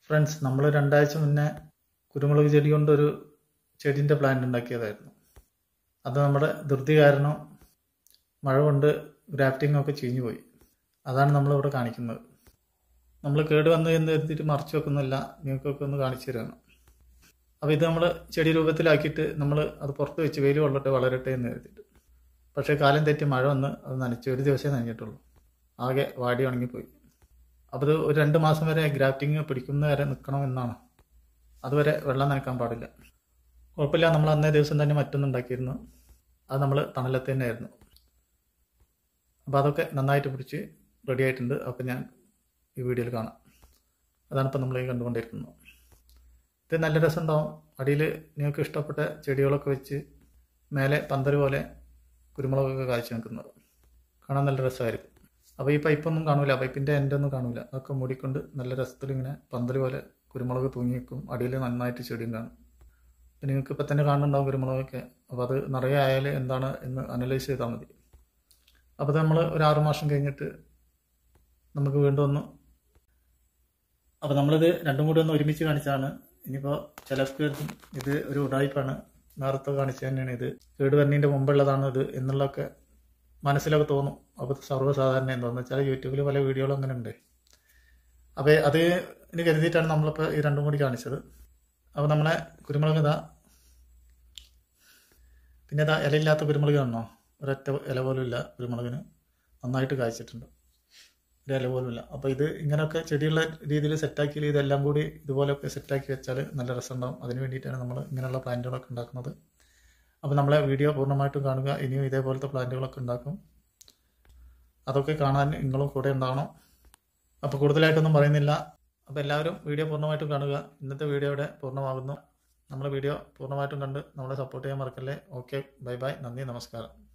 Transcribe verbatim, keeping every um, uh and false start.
Friends, നമ്മൾ രണ്ടാഴ്ച മുന്നേ കുരുമുളക് ചെടി കൊണ്ടൊരു ചെടീൻ്റെ പ്ലാന്റ് ഉണ്ടാക്കിയതായിരുന്നു. അത് നമ്മുടെ ധൃതി കാരണം മഴ കൊണ്ട് ഗ്രാഫ്റ്റിംഗ് ഒക്കെ ചീഞ്ഞു പോയി. അതാണ് നമ്മളിവിടെ കാണിക്കുന്നത്. നമ്മൾ കേട് വന്നു എന്ന് കരുതിയിട്ട് മറച്ചു വെക്കുന്നില്ല, നിങ്ങൾക്കൊക്കെ ഒന്ന് കാണിച്ചു തരാണ്. അപ്പോൾ ഇത് നമ്മൾ ചെടി രൂപത്തിലാക്കിയിട്ട് നമ്മൾ അത് പുറത്ത് വെച്ച് വെയിൽ കൊള്ളട്ടെ വളരട്ടെ എന്ന് കരുതിയിട്ട്. പക്ഷേ കാലം തെറ്റി മഴ വന്ന് അത് നനച്ച് ഒരു ദിവസമേ നനഞ്ഞിട്ടുള്ളൂ. ആകെ വാടി ഉണങ്ങിപ്പോയി. അപ്പോൾ ഇത് ഒരു രണ്ട് മാസം വരെ ഗ്രാഫ്റ്റിംഗ് പിടിക്കുന്ന വരെ നിൽക്കണം എന്നാണ്. അതുവരെ വെള്ളം നനയ്ക്കാൻ പാടില്ല. കുഴപ്പമില്ല, നമ്മൾ അന്നേ ദിവസം തന്നെ മറ്റൊന്നുണ്ടാക്കിയിരുന്നു. അത് നമ്മൾ തണലത്ത് തന്നെയായിരുന്നു. അപ്പോൾ അതൊക്കെ നന്നായിട്ട് പിടിച്ച് റെഡി ആയിട്ടുണ്ട്. അപ്പോൾ ഞാൻ ഈ വീഡിയോയിൽ കാണാം. അതാണിപ്പോൾ നമ്മൾ ഈ കണ്ടുകൊണ്ടിരിക്കുന്നത്. ഇത് നല്ല രസമുണ്ടാവും. അടിയിൽ നിങ്ങൾക്ക് ഇഷ്ടപ്പെട്ട ചെടികളൊക്കെ വെച്ച് മേലെ പന്തൽ പോലെ കുരുമുളകൊക്കെ കാഴ്ച നിൽക്കുന്നത് കാണാൻ നല്ല രസമായിരിക്കും. അപ്പോൾ ഈ പൈപ്പൊന്നും കാണില്ല, പൈപ്പിൻ്റെ എൻ്റൊന്നും കാണില്ല. അതൊക്കെ മൂടിക്കൊണ്ട് നല്ല രസത്തിൽ ഇങ്ങനെ പന്തൽ പോലെ കുരുമുളക് തൂങ്ങി നിൽക്കും. അടിയിൽ നന്നായിട്ട് ചെടിയും കാണും. അപ്പോൾ നിങ്ങൾക്ക് ഇപ്പം തന്നെ കാണുന്നുണ്ടാവും കുരുമുളകൊക്കെ. അപ്പോൾ അത് നിറയെ ആയാൽ എന്താണ് എന്ന് അനലൈസ് ചെയ്താൽ മതി. അപ്പോൾ അത് നമ്മൾ ഒരു ആറു മാസം കഴിഞ്ഞിട്ട് നമുക്ക് വീണ്ടും ഒന്ന് അപ്പോൾ നമ്മളിത് രണ്ടും കൂടി ഒന്ന് ഒരുമിച്ച് കാണിച്ചാണ്. ഇനിയിപ്പോൾ ചിലർക്ക് ഇത് ഒരു ഉടായ്പാണ്, നേരത്തെ കാണിച്ചു തന്നെയാണ്, ഇത് കേട് വരുന്നതിൻ്റെ മുമ്പുള്ളതാണ് ഇത് എന്നുള്ളതൊക്കെ മനസ്സിലൊക്കെ തോന്നും. അപ്പോൾ സർവ്വസാധാരണ എന്താണെന്ന് വെച്ചാൽ യൂട്യൂബിൽ പല വീഡിയോകളും അങ്ങനെ ഉണ്ട്. അപ്പോൾ അത് ഇനി കരുതിയിട്ടാണ് നമ്മളിപ്പോൾ ഈ രണ്ടും കൂടി കാണിച്ചത്. അപ്പോൾ നമ്മളെ കുരുമുളക് ഇതാ, പിന്നെ ഇതാ ഇലയില്ലാത്ത കുരുമുളക് കാണണോ? ഒരൊറ്റ ഇല പോലും ഇല്ല കുരുമുളകിന്. നന്നായിട്ട് കായ്ച്ചിട്ടുണ്ട്, ഒരു ഇല പോലും ഇല്ല. അപ്പോൾ ഇത് ഇങ്ങനെയൊക്കെ ചെടിയുള്ള രീതിയിൽ സെറ്റാക്കി ഇതെല്ലാം കൂടി ഇതുപോലെയൊക്കെ സെറ്റാക്കി വെച്ചാൽ നല്ല രസമുണ്ടാകും. അതിന് വേണ്ടിയിട്ടാണ് നമ്മൾ ഇങ്ങനെയുള്ള പ്ലാന്റുകളൊക്കെ ഉണ്ടാക്കുന്നത്. അപ്പോൾ നമ്മളെ വീഡിയോ പൂർണ്ണമായിട്ടും കാണുക. ഇനിയും ഇതേപോലത്തെ പ്ലാന്റുകളൊക്കെ ഉണ്ടാക്കും. അതൊക്കെ കാണാൻ നിങ്ങളും കൂടെ ഉണ്ടാവണം. അപ്പോൾ കൂടുതലായിട്ടൊന്നും പറയുന്നില്ല. അപ്പോൾ എല്ലാവരും വീഡിയോ പൂർണ്ണമായിട്ടും കാണുക. ഇന്നത്തെ വീഡിയോ ഇവിടെ പൂർണ്ണമാകുന്നു. നമ്മളെ വീഡിയോ പൂർണ്ണമായിട്ടും കണ്ട് നമ്മളെ സപ്പോർട്ട് ചെയ്യാൻ മറക്കല്ലേ. ഓക്കെ, ബൈ ബൈ, നന്ദി, നമസ്കാരം.